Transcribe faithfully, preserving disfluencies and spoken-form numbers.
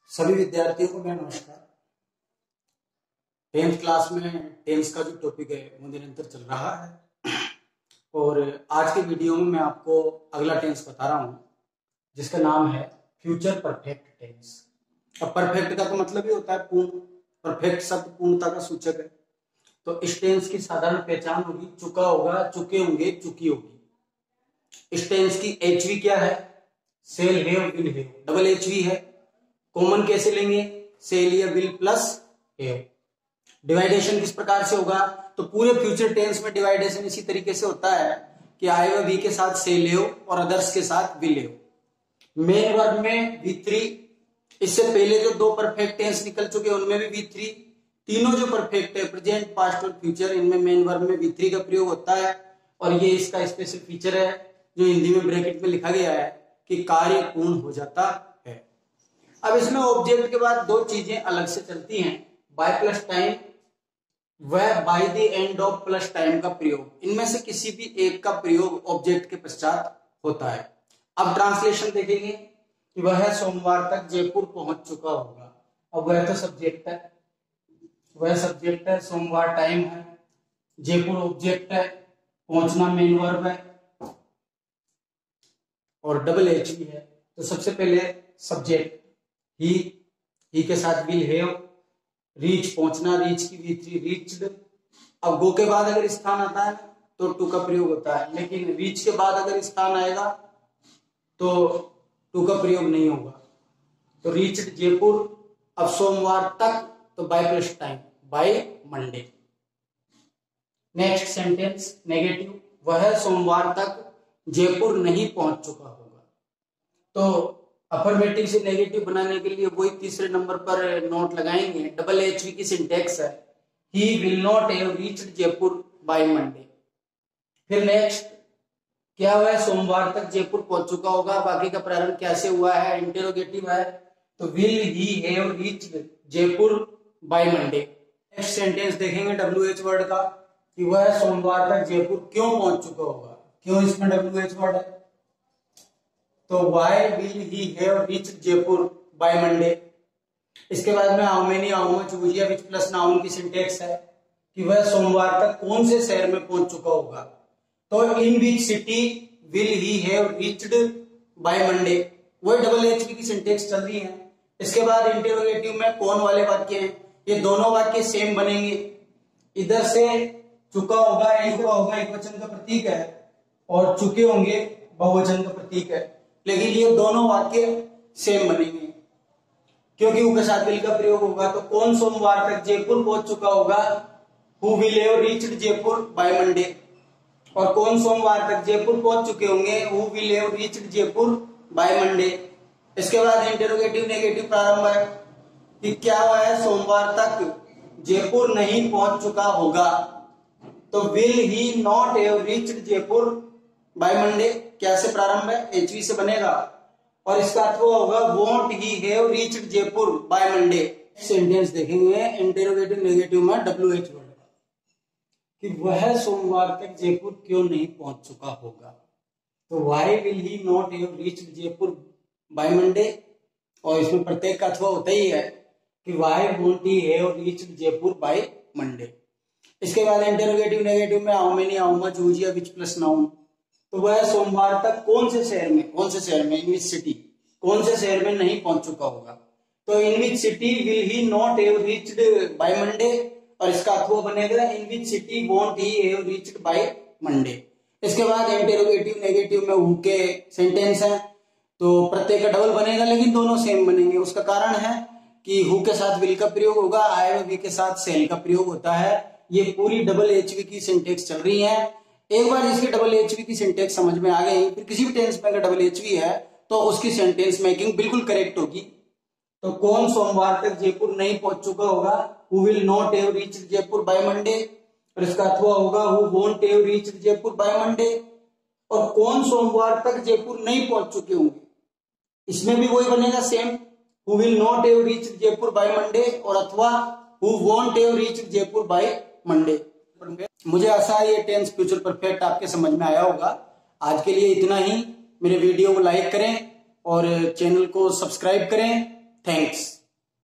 सभी विद्यार्थियों को मैं नमस्कार। टेंथ क्लास में टेंस का जो टॉपिक है वो निरंतर चल रहा है और आज के वीडियो में मैं आपको अगला टेंस बता रहा हूं जिसका नाम है फ्यूचर परफेक्ट टेंस। अब परफेक्ट का तो मतलब ही होता है पूर्ण। परफेक्ट शब्द पूर्णता का सूचक है। तो इस टेंस की साधारण पहचान होगी चुका होगा, चुके होंगे, चुकी होगी। इस टेंस की एचवी क्या है? Shall have, will have. Double HV है। कॉमन कैसे लेंगे? सेल या विल प्लस हैव। डिवाइडेशन किस प्रकार से होगा? तो पूरे फ्यूचर टेंस में डिवाइडेशन इसी तरीके से होता है कि आए व वी के साथ सेल हैव और अदर्स के साथ विल हैव। मेन वर्ब में वी थ्री। इससे पहले जो दो परफेक्ट टेंस निकल चुके उनमें भी वी थ्री। तीनों जो परफेक्ट है प्रेजेंट, पास्ट और फ्यूचर, इनमें मेन वर्ब में वी थ्री का प्रयोग होता है और ये इसका स्पेशल फीचर है जो हिंदी में ब्रैकेट में लिखा गया है कि कार्य पूर्ण हो जाता है। अब इसमें ऑब्जेक्ट के बाद दो चीजें अलग से चलती हैं, बाय प्लस टाइम व by the end of plus time का प्रयोग। इनमें से किसी भी एक का प्रयोग ऑब्जेक्ट के पश्चात होता है। अब ट्रांसलेशन देखेंगे कि वह सोमवार तक जयपुर पहुंच चुका होगा। अब वह तो सब्जेक्ट है, वह सब्जेक्ट है, सोमवार टाइम है, जयपुर ऑब्जेक्ट है, पहुंचना मेन वर्ब है और डबल एच भी है। तो सबसे पहले सब्जेक्ट ही, ही के साथ विल हैव, रीच पहुंचना, रीच की वी थ्री रीच्ड। अब गो के बाद अगर स्थान आता है तो टू का प्रयोग होता है, लेकिन रीच के बाद अगर स्थान आएगा तो टू का प्रयोग नहीं होगा। तो रीच्ड जयपुर। अब सोमवार तक तो by plus time, by Monday. Next sentence negative, वह सोमवार तक जयपुर नहीं पहुंच चुका होगा। तो अफर्मेटिव से नेगेटिव बनाने के लिए वही तीसरे नंबर पर नोट लगाएंगे। डबल एचवी की सिंटेक्स है he will not have reached Jaipur by Monday. फिर नेक्स्ट क्या हुआ है? सोमवार तक जयपुर पहुंच चुका होगा। बाकी का प्रारंभ कैसे हुआ है? इंटेरोगेटिव है तो will he have reached Jaipur by Monday. Next sentence देखेंगे डब्ल्यू एच वर्ड का कि वह सोमवार तक जयपुर क्यों पहुंच चुका होगा। क्यों इसमें डब्ल्यू एच वर्ड है? तो why will he have reached Jaipur by Monday। इसके बाद में how many, how much, which, which plus noun की सिंटेक्स है कि वह सोमवार तक कौन से शहर में पहुंच चुका होगा। तो in which city will he have reached by Monday। वही डबल एच की सिंटेक्स चल रही है। इसके बाद इंटेरोगेटिव में कौन वाले वाक्य हैं, ये दोनों वाक्य सेम बनेंगे। इधर से चुका होगा, एक होगा, एक वचन का प्रतीक है और चुके होंगे बहुवचन का प्रतीक है, लेकिन ये दोनों वाक्य सेम बनेंगे क्योंकि ऊ के साथ विल का प्रयोग होगा। तो कौन सोमवार तक जयपुर पहुंच चुका होगा? Who will have reached Jaipur by Monday. और कौन सोमवार तक जयपुर पहुंच चुके होंगे? Who will have reached Jaipur by Monday. इसके बाद इंटेरोगेटिव नेगेटिव प्रारंभ है कि क्या हुआ है? सोमवार तक जयपुर नहीं पहुंच चुका होगा। तो will he not have reached Jaipur by Monday क्या से प्रारंभ है? एचवी से बनेगा और इसका अर्थ होगा won't he have reached Jaipur by Monday. Sentence देखेंगे इंटेरोगेटिव नेगेटिव में डब्ल्यू एच वर्ड का कि वह सोमवार तक जयपुर क्यों नहीं पहुंच चुका होगा। तो why will he not have reached Jaipur by Monday, और इसमें प्रत्येक का अथवा होता ही है कि why won't he have reached Jaipur by Monday. इसके बाद इंटेरोगेटिव नेगेटिव में how many, how much, which या व्हिच प्लस नाउन। तो वह सोमवार तक कौन से शहर में, कौन से शहर में, इन विच सिटी, कौन से शहर में नहीं पहुंच चुका होगा। तो in which city will he not have reached by Monday, और इसका अर्थ वो बनेगा in which city won't he have reached by Monday. इसके बाद इंटेरोगेटिव नेगेटिव में हु के सेंटेंस है तो प्रत्येक का डबल बनेगा लेकिन दोनों सेम बनेंगे। उसका कारण है कि हु के साथ विल का प्रयोग होगा, आई व वी के साथ सेल का प्रयोग होता है। ये पूरी डबल एचवी की सिंटेक्स चल रही है। एक बार इसकी डबल एचवी की सिंटेक्स समझ में आ गई, फिर किसी भी टेंस में अगर डबल एचवी है तो उसकी सेंटेंस मेकिंग बिल्कुल करेक्ट होगी। तो कौन सोमवार तक जयपुर नहीं पहुंच चुका होगा? Who will not have reached Jaipur by Monday, और इसका अर्थ होगा who won't have reached Jaipur by Monday. और कौन सोमवार तक जयपुर नहीं पहुंच चुके होंगे, इसमें भी वही बनेगा same, who will not have reached Jaipur by Monday और अथवा who won't have reached Jaipur by Monday. मुझे आशा है ये टेंस फ्यूचर परफेक्ट आपके समझ में आया होगा। आज के लिए इतना ही। मेरे वीडियो को लाइक करें और चैनल को सब्सक्राइब करें। थैंक्स।